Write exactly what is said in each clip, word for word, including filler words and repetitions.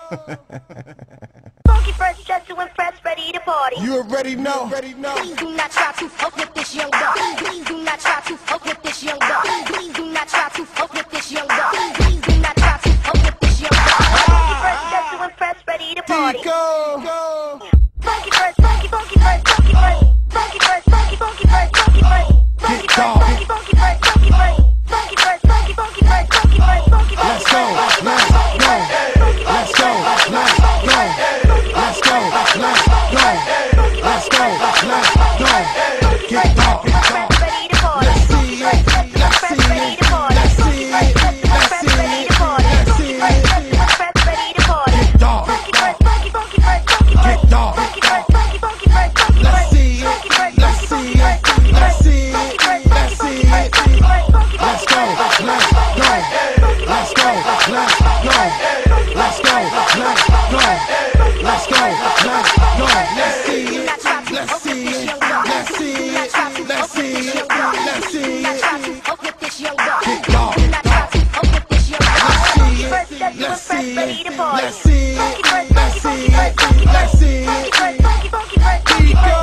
Funky fresh just to impress, ready to party. You already know. Already know. Please do not try to fuck with this young buck. Please do not try to fuck with this young buck. Please do not try to fuck with this young buck. Please do not try to fuck with this young buck. Funky fresh just to impress, ready to party. Go. Funky fresh, funky, funky fresh, funky fresh, funky fresh, funky, funky fresh, funky fresh, funky fresh, funky, funky fresh, funky fresh, funky fresh, funky, funky fresh, funky fresh, funky fresh. Let's go. Let's go. Let's go. Let's go. Let's go. Let's go. Let's go. Let's go. Get dark. Ready to party. Let's see it. Let's see it. Let's see it. Let's see it. Let's see it. Ready to party. Get dark. Funky, funky fresh, funky fresh, Get dark. funky fresh, funky, funky fresh, funky Let's fresh. see it. Let's see it. Let's see it. Let's see it. Let's go. Let's go. Let's go. Let's go. Let's go. Let's go. Let's go. Let's go. Let's see it. Let's see it. Let's see it. Let's see it. Let's see it. Get dark. Let's see it. Let's see it. Let's see it. Let's see it. Let's see it. Go.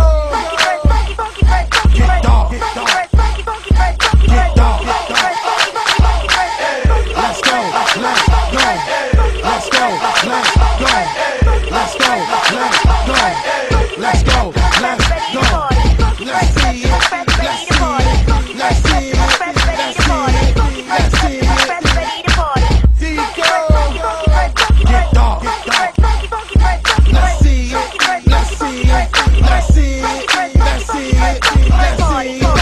Get dark. Get dark. Get dark. Let's go. Let's go. Let's go. Let's go. Let's go. Let's go. Let's go. Let's go. Let's see it. Let's see it. Let's see it. Let's see it. Let's see it. Get dark. Get dark. Let's see it. Let's see it. Let's see it. Let's see it. Let's see it.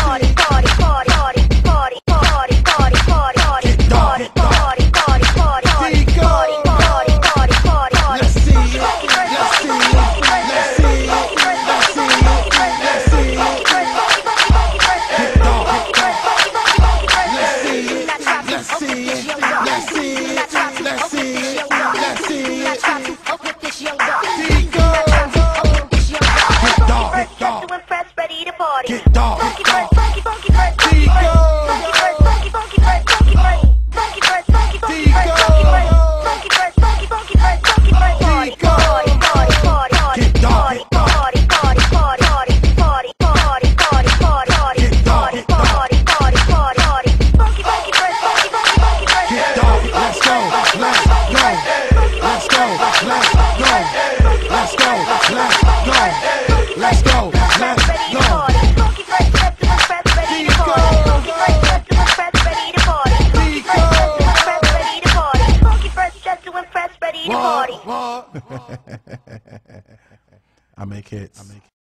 Get dark. Get dark. Let's go. Let's go. I make hits. I make hits.